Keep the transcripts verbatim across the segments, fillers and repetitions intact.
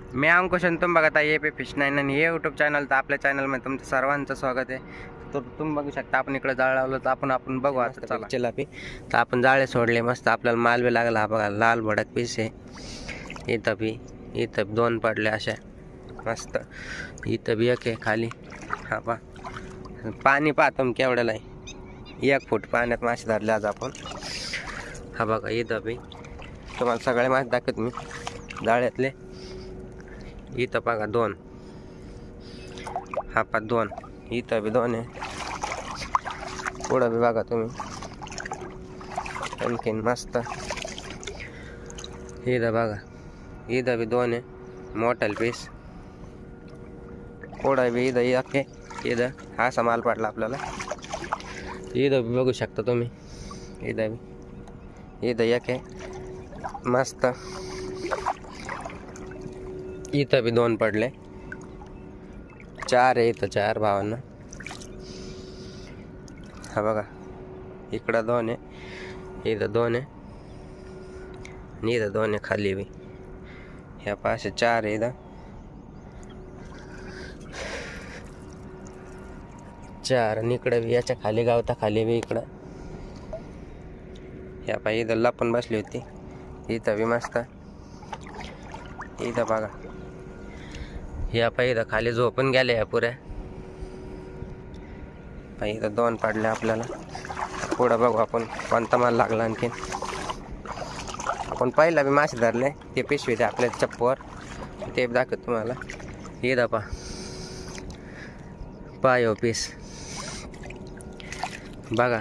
मी अंकुश आणि तुम्ही बघत आहे ए पी फिश नाईन आणि हे यूट्यूब चॅनल. तर आपल्या चॅनलमध्ये तुमचं सर्वांचं स्वागत आहे. तर तुम्ही बघू शकता आपण इकडे जाळ लावलं तर आपण आपण बघू आता चला चिलापी. तर आपण जाळे सोडले मस्त, आपल्याला माल बी लागला. हा बघा लाल भडक पीस आहे. इथं बी इथं दोन पडले अशा मस्त. इथं बी एक आहे खाली. हा पा पाणी पाहतो मग केवढ्याला आहे. एक फूट पाण्यात मासे धरले आज आपण. हा बघा इथं बी तुम्हाला सगळे मासे दाखवत मी जाळ्यातले. इथं बघा दोन, हा पा दोन, इथं बी दोन आहे. पुढं बी बघा तुम्ही आणखीन मस्त. इथं बघा इथं बी दोन आहे मोठल पीस. पुढं बी इथं एक आहे. इथं हा समाल पडला आपल्याला. इथं बी बघू शकता तुम्ही. इथं बी इथं एक आहे मस्त. इथं बी दोन पडले. चार आहे इथं, चार भावांना. हा बघा इकडं दोन आहे, इथं दोन आहे आणि इथं दोन आहे खाली बी. ह्या पाशे चार आहे इथं, चार. आणि इकडं बी याच्या खाली गावता खाली बी इकडं. ह्या पाय इथं लपून बसली होती. इथं बी मस्त. इथं बघा ह्या पाय इथं खाली झोपून गेले या पुऱ्या. पाय इथं दोन पडले आपल्याला. पुढं बघू आपण कोणता माल लागला. आणखीन आपण पहिला बी मासे धरले ते पिशवी ते आपल्या चप्पूवर, ते दाखवत तुम्हाला. इथं पा पाय पीस बघा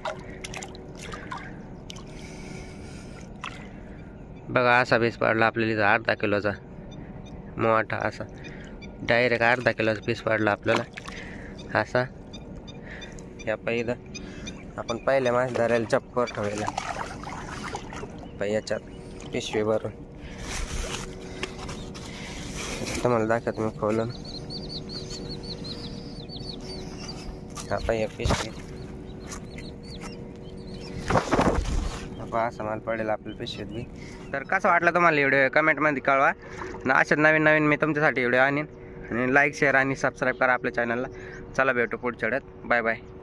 बघा असा पीस पडला आपल्याला. इथं अर्धा किलोचा मोठा असा डायरेक्ट अर्धा किलोचा पीस पडला आपल्याला असा. ह्या पहिलं आपण पहिल्या मासे धरायला चप्पूवर ठेवायला पाय याच्यात पिशवी भरून. तुम्हाला दाखवत मी खोलून. हा पाय पिशवी असा माल पडेल आपल्या पिशवीत बी. तर कसं वाटलं तुम्हाला व्हिडिओ कमेंटमध्ये कळवा. ना अशाच नवीन नवीन मी तुमच्यासाठी व्हिडिओ आणीन. आणि लाईक शेअर आणि सबस्क्राईब करा आपल्या चॅनलला. चला भेटू पुढच्या वेळेत. Bye bye.